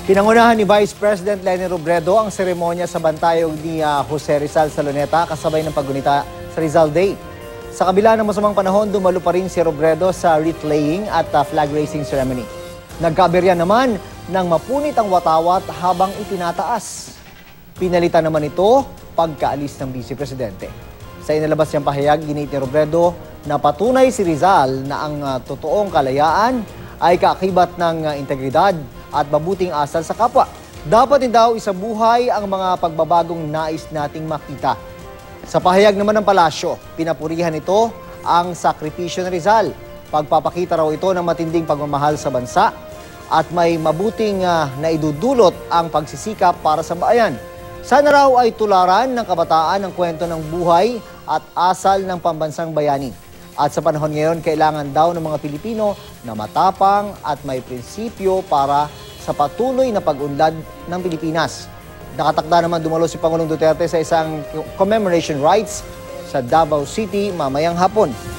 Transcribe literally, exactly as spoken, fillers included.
Pinangunahan ni Vice President Leni Robredo ang seremonya sa bantayog ni uh, Jose Rizal sa Luneta kasabay ng paggunita sa Rizal Day. Sa kabila ng masamang panahon, dumalo pa rin si Robredo sa wreath laying at uh, flag raising ceremony. Nagkaaberya naman ng mapunit ang watawat habang itinataas. Pinalitan naman ito pagkaalis ng Vice Presidente. Sa inalabas niyang pahayag, ginit ni Robredo na patunay si Rizal na ang uh, totoong kalayaan ay kaakibat ng uh, integridad at mabuting asal sa kapwa. Dapat din daw isabuhay ang mga pagbabagong nais nating makita. Sa pahayag naman ng palasyo, pinapurihan ito ang sakripisyo ni Rizal. Pagpapakita raw ito ng matinding pagmamahal sa bansa at may mabuting uh, naidudulot ang pagsisikap para sa bayan. Sana raw ay tularan ng kabataan ang kwento ng buhay at asal ng pambansang bayani. At sa panahon ngayon, kailangan daw ng mga Pilipino na matapang at may prinsipyo para sa patuloy na pag-unlad ng Pilipinas. Nakatakda naman dumalo si Pangulong Duterte sa isang commemoration rites sa Davao City mamayang hapon.